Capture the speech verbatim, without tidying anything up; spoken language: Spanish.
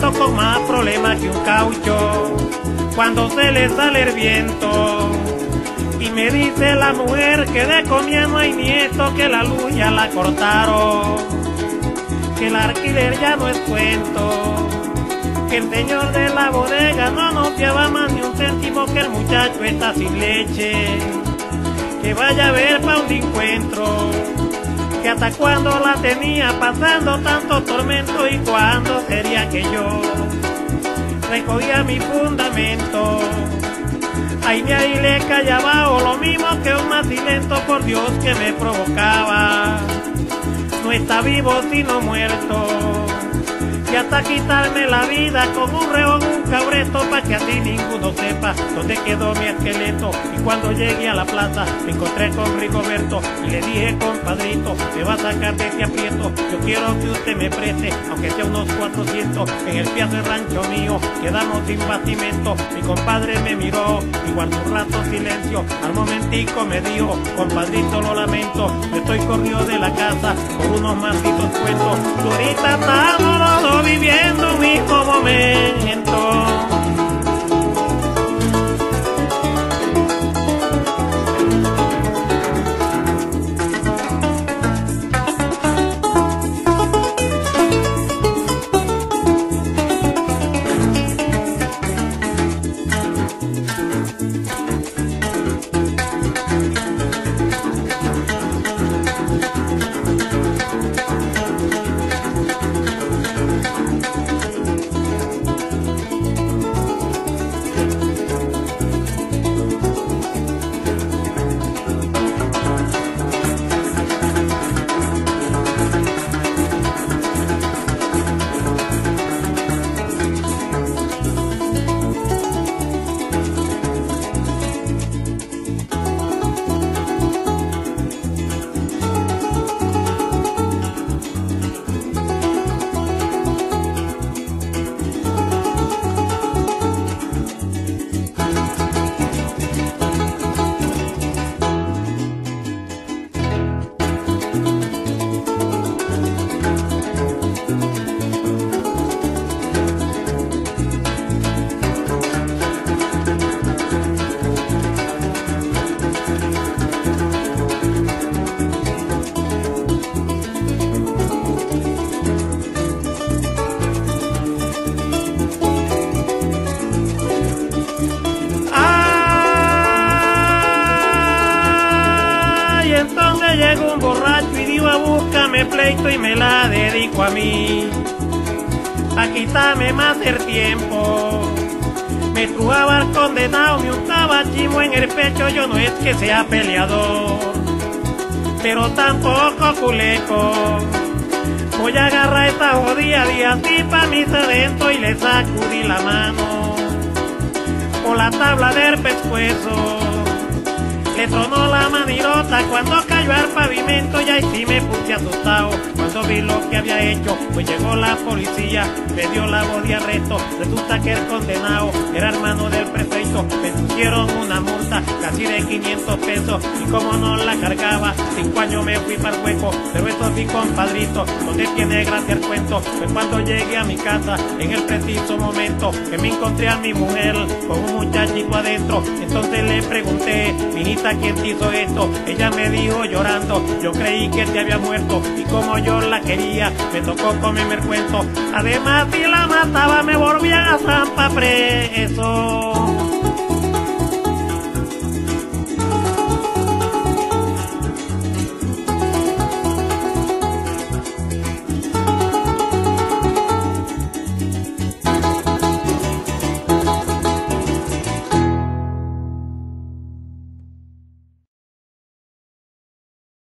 ando con más problemas que un caucho cuando se le sale el viento. Y me dice la mujer que de comida no hay nieto, que la luz ya la cortaron, que el alquiler ya no es cuento, que el señor de la bodega no nos lleva más ni un céntimo, que el muchacho está sin leche, que vaya a ver pa' un encuentro, que hasta cuando la tenía pasando tanto tormento, y cuándo sería que yo recogía mi fundamento. Ay, me ailé callaba lo mismo que un macilento, por Dios que me provocaba, no está vivo sino muerto, y hasta quitarme la vida con un reón, un cabreto, pa' que así ninguno sepa dónde quedó mi esqueleto. Y cuando llegué a la plaza me encontré con Rigoberto y le dije: compadrito, me va a sacar de este aprieto, yo quiero que usted me preste, aunque sea unos cuatrocientos, en el piano del rancho mío quedamos sin bastimento. Mi compadre me miró y guardó un rato silencio, al momentico me dijo: compadrito, lo lamento, yo estoy corrido de la casa por unos malditos cuentos, tú ahorita estamos los viviendo un mismo momento. Entonces llegó un borracho y dijo: a búscame pleito, y me la dedico a mí, a quitarme más el tiempo. Me trujaba al condenado, me untaba chimo en el pecho, yo no es que sea peleador, pero tampoco culeco. Voy a agarrar esta jodida de así pa' mis adentro, y le sacudí la mano por la tabla del pescuezo. Le tronó la manirota cuando cayó al pavimento, y ahí sí me puse asustado cuando vi lo que había hecho. Pues llegó la policía, me dio la voz de arresto. Resulta que el condenado era hermano del prefecto. Me pusieron una multa casi de quinientos pesos, y como no la cargaba, cinco años me fui para el hueco. Pero eso sí, compadrito, no te tiene gracia el cuento. Pues cuando llegué a mi casa, en el preciso momento que me encontré a mi mujer con un muchachito adentro, entonces le pregunté: mijita, ¿quién te hizo esto? Ella me dijo llorando: yo creí que te había muerto, y como yo la quería, me tocó comerme el cuento. Además, si la mataba, me volvían a zampa preso.